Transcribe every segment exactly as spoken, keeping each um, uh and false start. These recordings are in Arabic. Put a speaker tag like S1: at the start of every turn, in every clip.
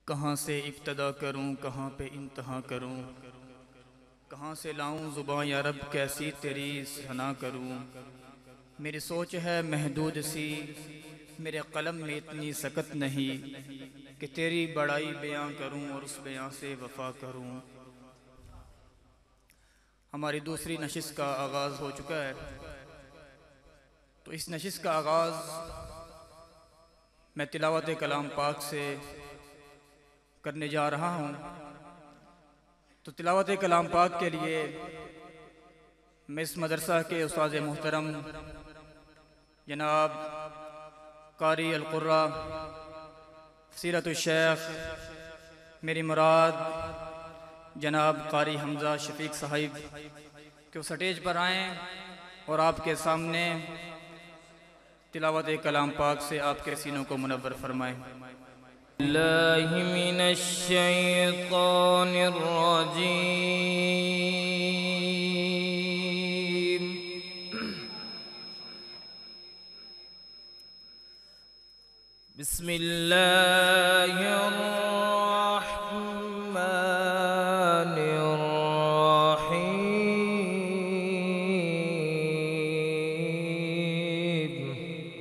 S1: کہاں سے ابتدا کروں کہاں پہ انتہا کروں، کہاں سے لاؤں زباں یا رب کیسی تیری ثنا کروں۔ میری سوچ ہے محدود سی، میرے قلم میں اتنی سکت نہیں کہ تیری بڑائی بیاں کروں اور اس بیاں سے وفا کروں۔ ہماری دوسری نشست کا آغاز ہو چکا ہے، تو اس نشست کا آغاز میں تلاوت کلام پاک سے کرنے جا رہا ہوں۔ تو تلاوت کلام پاک کے لیے میں اس مدرسہ کے استاد محترم جناب قاری القرآ سیرت الشیخ میری مراد جناب قاری حمزہ شفیق صاحب کہ وہ سٹیج پر آئیں اور آپ کے سامنے تلاوت کلام پاک سے آپ کے سینوں کو منور فرمائیں۔
S2: اللہ من الشیطان الرجیم، بسم اللہ الرحمن الرحیم۔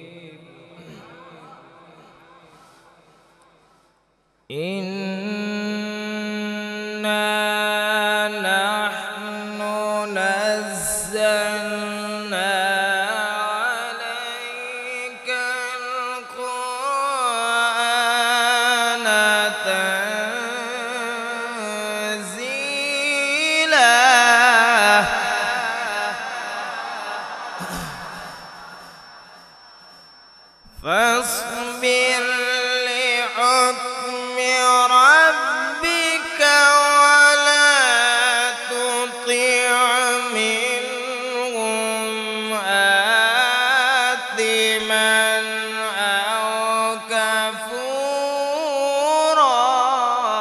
S2: إِنَّا نَحْنُ نَزَّلْنَا عَلَيْكَ الْقُرْآنَ تَنزِيلًا فاصبر لحكم ربك ولا تطع منهم آثما أو كفورا۔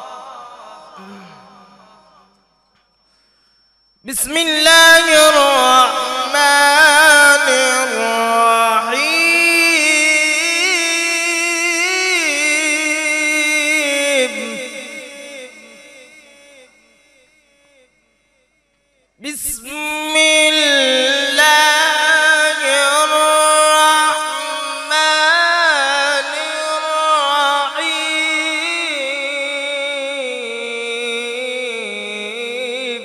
S2: بسم الله الرحمن الرحيم، بسم الله الرحمن الرحيم،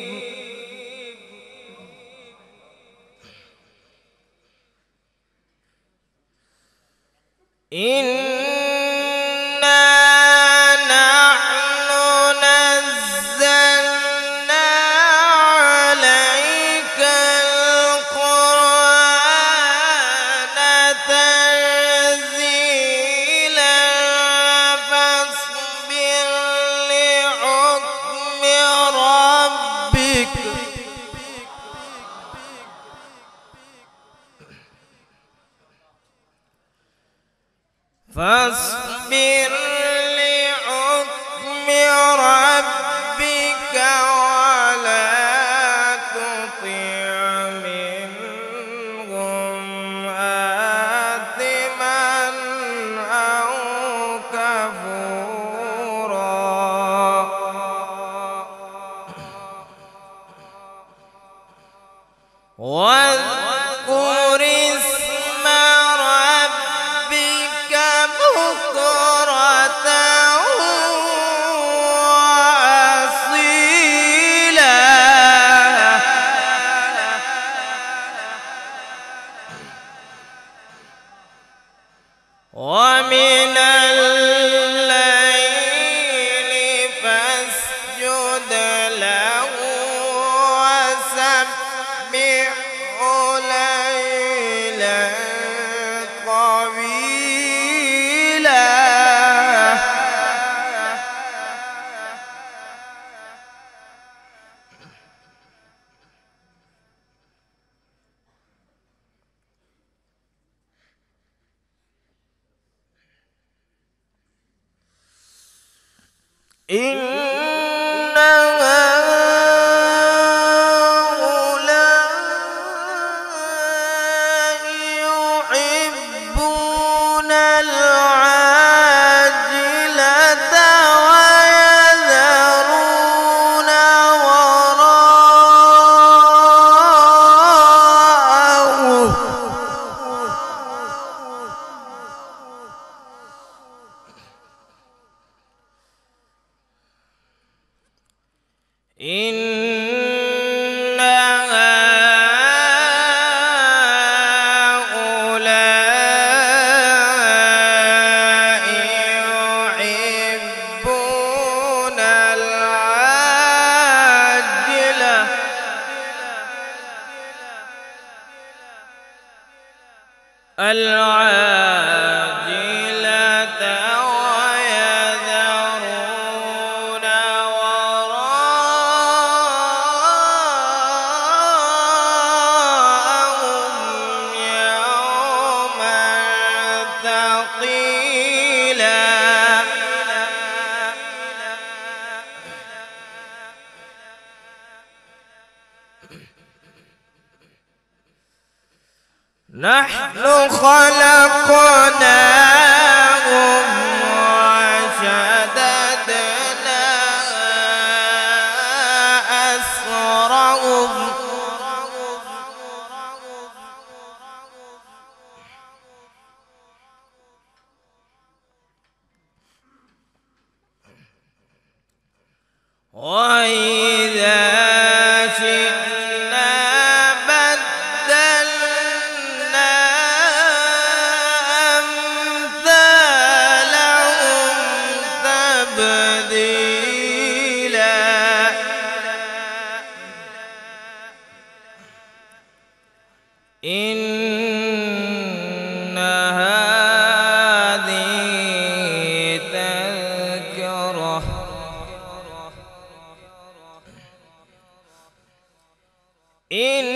S2: إِنَّا نَحْنُ نَزَّلْنَا عَلَيْكَ الْقُرْآنَ تَنزِيلًا فاصبر لحكم ربك فاصبر لحكم ربك ولا تطع منهم آثما أو كفورا۔ واذكر اسم ربك بكرة وأصيلا، ومن الليل فاسجد له وسبحه ليلا طويلا۔ إِنَّ هؤلاء يحبون العاجلة إن هؤلاء يحبون العاجلة العاجلة ويذرون وراءهم يوما ثقيلا نحن خلقناهم وشددنا أسرهم وإذا شئنا بدلنا أمثالهم تبديلا إن هذه تذكرة إن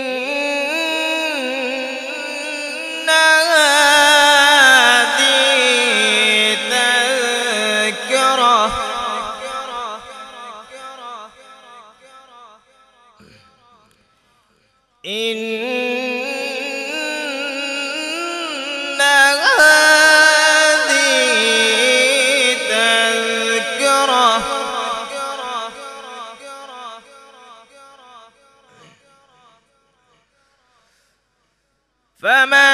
S2: هذه تذكرة إن هذه تذكرة فمن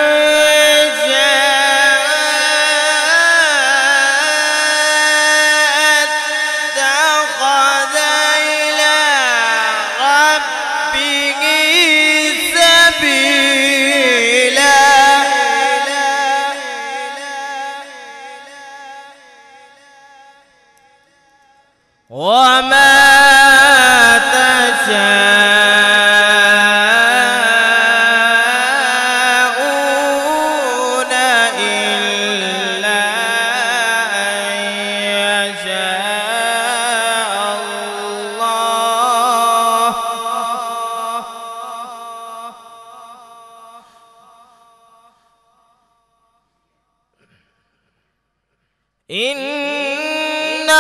S2: شاء اتخذ إلى ربه سبيلا وما تشاءون إلا أن يشاء الله إن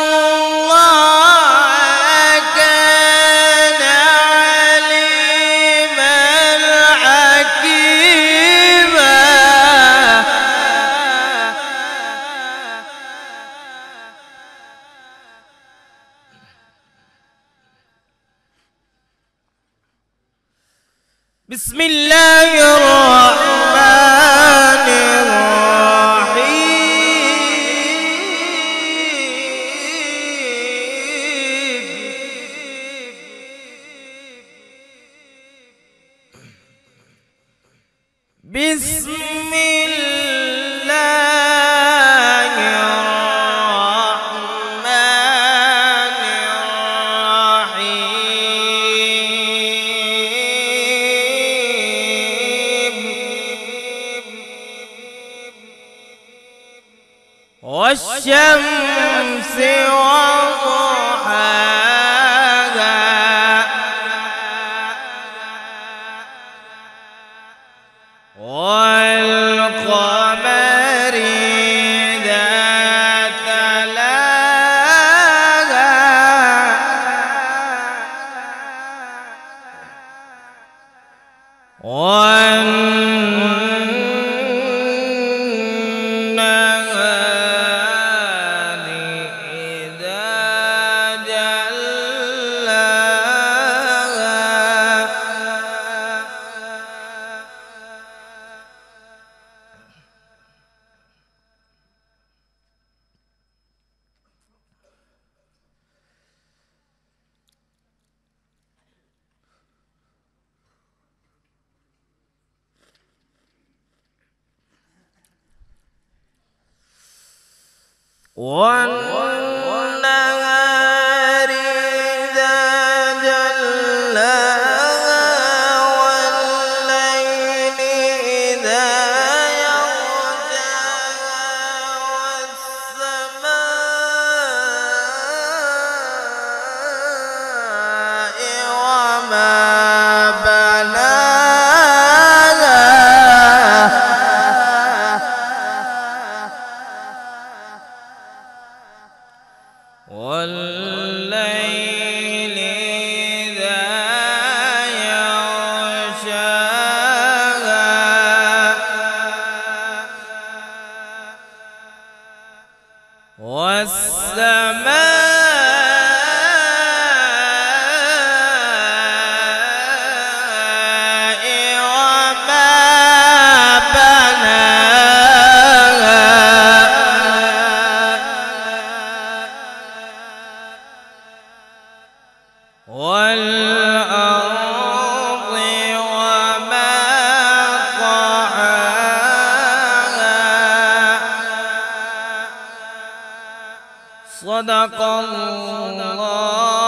S2: الله كان عليما حكيما بسم الله الرحمن الرحيم بسم الله الرحمن الرحيم والشمس وضحاها والقمر إذا تلاها والنهار إذا جلاها والنهار إذا جلاها والليل إذا يغشاها والسماء وما بناها والليل إذا يغشاها والسماء وما بناها والأرض وما طحاها صدق الله